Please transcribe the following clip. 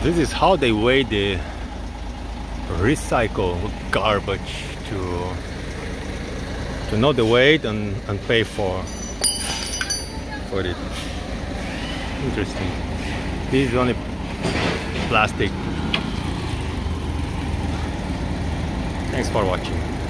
This is how they weigh the recycle garbage to know the weight and pay for it. Interesting. This is only plastic. Thanks for watching.